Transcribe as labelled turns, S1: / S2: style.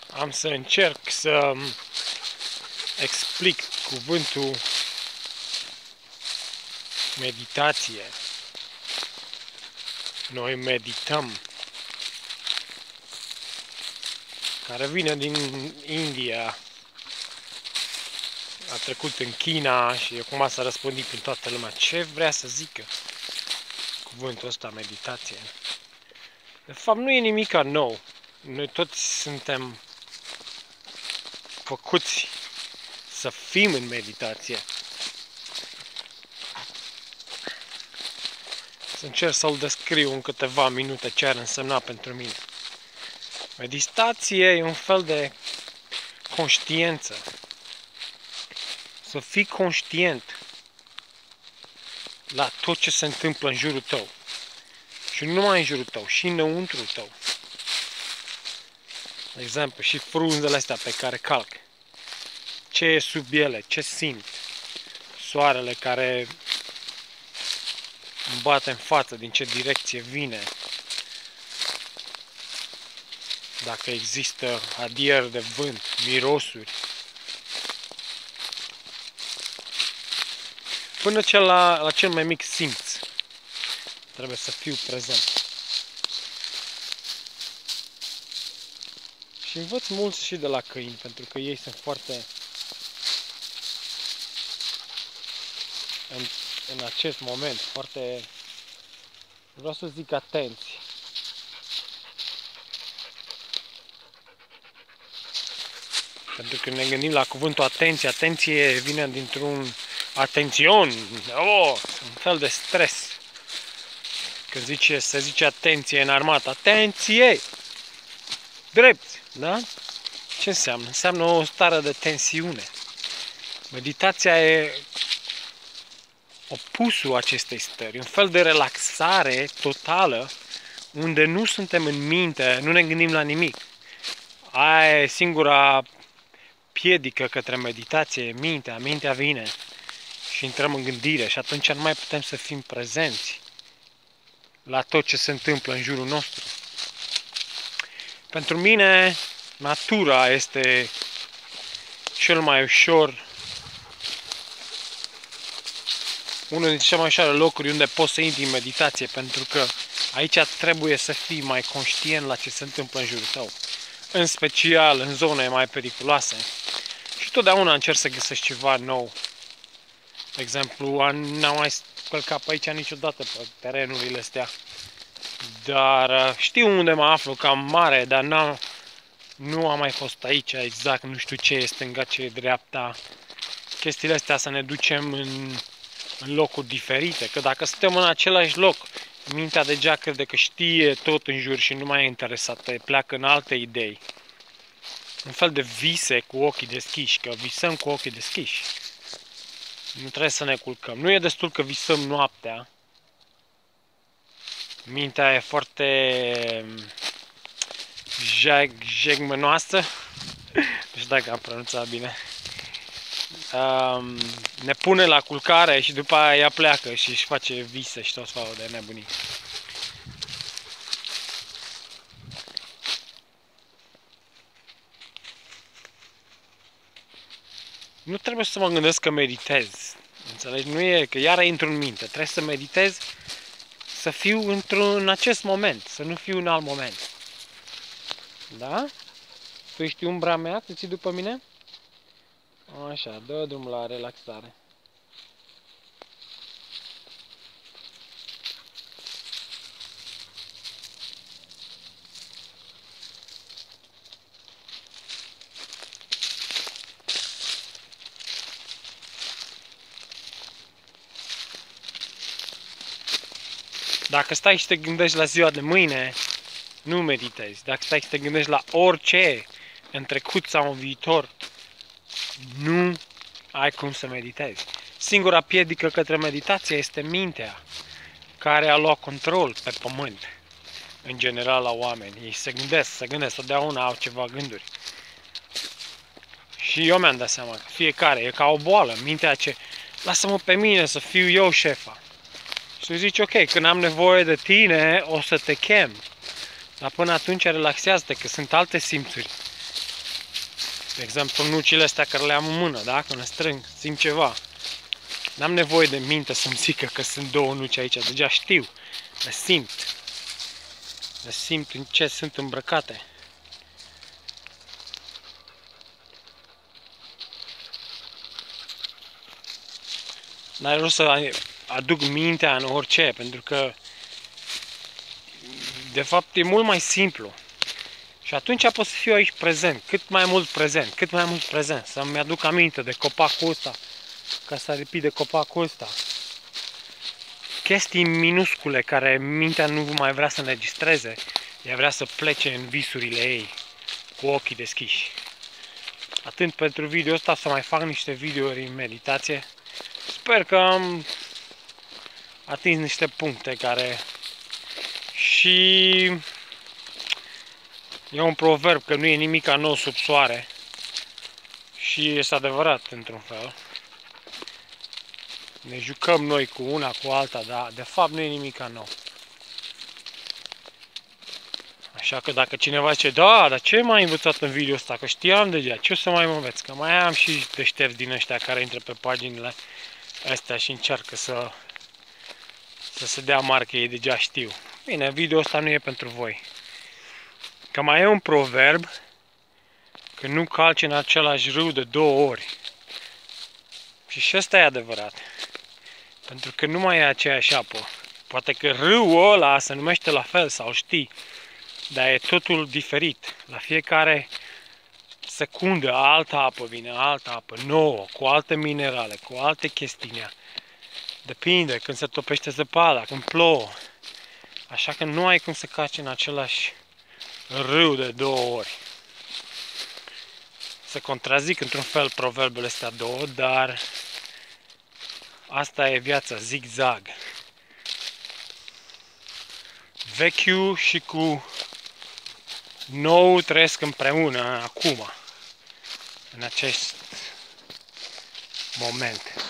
S1: Am să încerc să explic cuvântul meditație. Noi medităm, care vine din India, a trecut în China și acum s-a răspândit prin toată lumea. Ce vrea să zică cuvântul ăsta, meditație? De fapt, nu e nimic nou. Noi toți suntem făcuți să fim în meditație. Să încerc să-l descriu în câteva minute ce ar însemna pentru mine. Meditație e un fel de conștiință. Să fii conștient la tot ce se întâmplă în jurul tău. Și nu numai în jurul tău, și înăuntrul tău. De exemplu, și frunzele astea pe care calc. Ce e sub ele, ce simt. Soarele care îmi bate în față, din ce direcție vine. Dacă există adier de vânt, mirosuri. Până la cel mai mic simț. Trebuie să fiu prezent. Și învăț mult și de la câini, pentru că ei sunt foarte în acest moment, foarte, vreau să zic, atenți. Pentru că ne gândim la cuvântul atenție, atenție vine dintr-un atențion, un fel de stres. Când se zice atenție în armată, atenție! Drept, da? Ce înseamnă? Înseamnă o stare de tensiune. Meditația e opusul acestei stări, un fel de relaxare totală, unde nu suntem în minte, nu ne gândim la nimic. Aia e singura piedică către meditație, mintea. Mintea vine și intrăm în gândire și atunci nu mai putem să fim prezenți la tot ce se întâmplă în jurul nostru. Pentru mine, natura este cel mai ușor, unul dintre cele mai ușoare locuri unde poți să intri în meditație, pentru că aici trebuie să fii mai conștient la ce se întâmplă în jurul tău, în special în zone mai periculoase. Și totdeauna încerc să găsesc ceva nou. De exemplu, n-am mai călcat pe aici niciodată pe terenurile astea, dar știu unde mă aflu, cam mare, dar nu am mai fost aici exact, nu știu ce e stânga, ce e dreapta. Chestiile astea să ne ducem în locuri diferite, că dacă suntem în același loc, mintea deja crede că știe tot în jur și nu mai e interesată, pleacă în alte idei. Un fel de vise cu ochii deschiși, că visăm cu ochii deschiși. Nu trebuie să ne culcăm. Nu e destul că visăm noaptea. Mintea e foarte jegmănoasă. Nu știu dacă am pronunțat bine. Ne pune la culcare și după aia ea pleacă și își face vise și tot felul de nebunii. Nu trebuie să mă gândesc că meditez. Înțelegi? Nu e că iară intru în minte. Trebuie să meditez, să fiu în acest moment, să nu fiu în alt moment. Da? Tu ești umbra mea? Te ții după mine? Așa, dă drumul la relaxare. Dacă stai și te gândești la ziua de mâine, nu meditezi. Dacă stai și te gândești la orice, în trecut sau în viitor, nu ai cum să meditezi. Singura piedică către meditație este mintea, care a luat control pe pământ, în general la oameni. Ei se gândesc, totdeauna au ceva gânduri. Și eu mi-am dat seama că fiecare e ca o boală. Mintea ce, lasă-mă pe mine să fiu eu șefa. Și tu zici, ok, când am nevoie de tine, o să te chem. Dar până atunci relaxează-te, că sunt alte simțuri De exemplu, nucile astea care le am în mână, da? Când le strâng, simt ceva. N-am nevoie de minte să-mi zică că sunt două nuci aici, deja știu, le simt. Le simt în ce sunt îmbrăcate. N-are rost să aduc mintea în orice, pentru că de fapt e mult mai simplu. Și atunci pot să fiu aici prezent, cât mai mult prezent, să-mi aduc aminte de copacul ăsta, ca să aripi de copacul ăsta. Chestii minuscule care mintea nu mai vrea să înregistreze, ea vrea să plece în visurile ei, cu ochii deschiși. Atât pentru video ăsta, să mai fac niște videouri în meditație. Sper că am atins niște puncte care... Și e un proverb că nu e nimic nou sub soare. Și este adevărat într-un fel. Ne jucăm noi cu una, cu alta, dar de fapt nu e nimic nou. Așa că dacă cineva zice, da, dar ce m-ai învățat în video ăsta? Că știam deja, ce o să mai mă înveți? Că mai am și deștepți din ăștia care intră pe paginile astea și încearcă să se dea mari că ei deja știu. Bine, video ăsta nu e pentru voi. Că mai e un proverb, că nu calci în același râu de 2 ori. Și ăsta e adevărat. Pentru că nu mai e aceeași apă. Poate că râul ăla se numește la fel sau știi, dar e totul diferit. La fiecare secundă altă apă vine, altă apă nouă, cu alte minerale, cu alte chestiuni. Depinde când se topește zăpada, când plouă. Așa că nu ai cum să caci în același râu de 2 ori. Se contrazic într-un fel proverbele astea două, dar asta e viața, zigzag. Vechiul și cu nou trăiesc împreună acum, în acest moment.